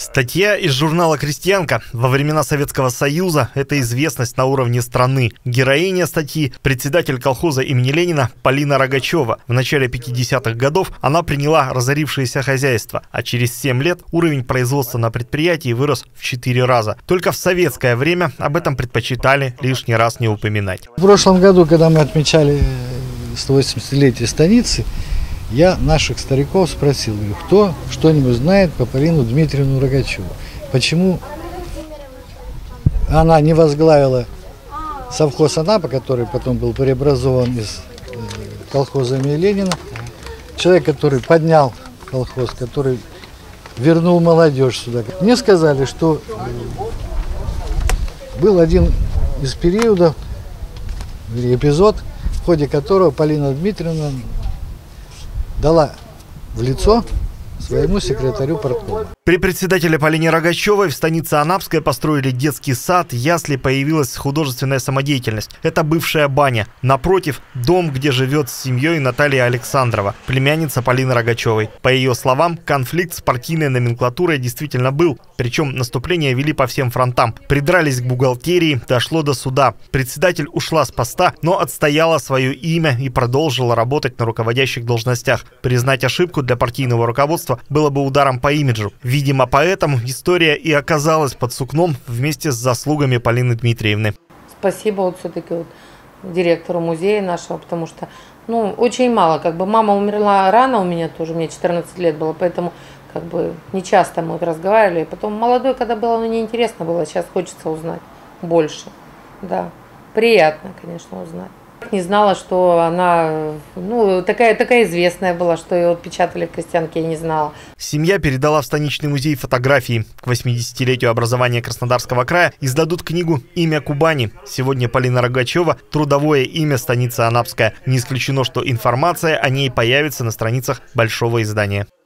Статья из журнала «Крестьянка». Во времена Советского Союза это известность на уровне страны. Героиня статьи – председатель колхоза имени Ленина Полина Рогачева. В начале 50-х годов она приняла разорившееся хозяйство, а через 7 лет уровень производства на предприятии вырос в 4 раза. Только в советское время об этом предпочитали лишний раз не упоминать. В прошлом году, когда мы отмечали 180-летие станицы, я наших стариков спросил, говорю, кто что-нибудь знает по Полину Дмитриевну Рогачеву? Почему она не возглавила совхоз Анапа, который потом был преобразован из колхоза имени Ленина? Человек, который поднял колхоз, который вернул молодежь сюда. Мне сказали, что был один из периодов, эпизод, в ходе которого Полина Дмитриевна дала в лицо своему секретарю парткома. При председателе Полине Рогачевой в станице Анапской построили детский сад, ясли, появилась художественная самодеятельность. Это бывшая баня. Напротив – дом, где живет с семьей Наталья Александрова, племянница Полины Рогачевой. По ее словам, конфликт с партийной номенклатурой действительно был. Причем наступление вели по всем фронтам. Придрались к бухгалтерии, дошло до суда. Председатель ушла с поста, но отстояла свое имя и продолжила работать на руководящих должностях. Признать ошибку для партийного руководства было бы ударом по имиджу. Видимо, поэтому история и оказалась под сукном вместе с заслугами Полины Дмитриевны. Спасибо вот все-таки директору музея нашего, потому что очень мало. Мама умерла рано у меня тоже, мне 14 лет было, поэтому не часто мы разговаривали. Потом молодой, когда было, неинтересно было, сейчас хочется узнать больше. Да, приятно, конечно, узнать. Не знала, что она такая известная была, что ее печатали в «Крестьянке», я не знала. Семья передала в станичный музей фотографии. К 80-летию образования Краснодарского края издадут книгу «Имя Кубани». Сегодня Полина Рогачева – трудовое имя станицы Анапская. Не исключено, что информация о ней появится на страницах большого издания.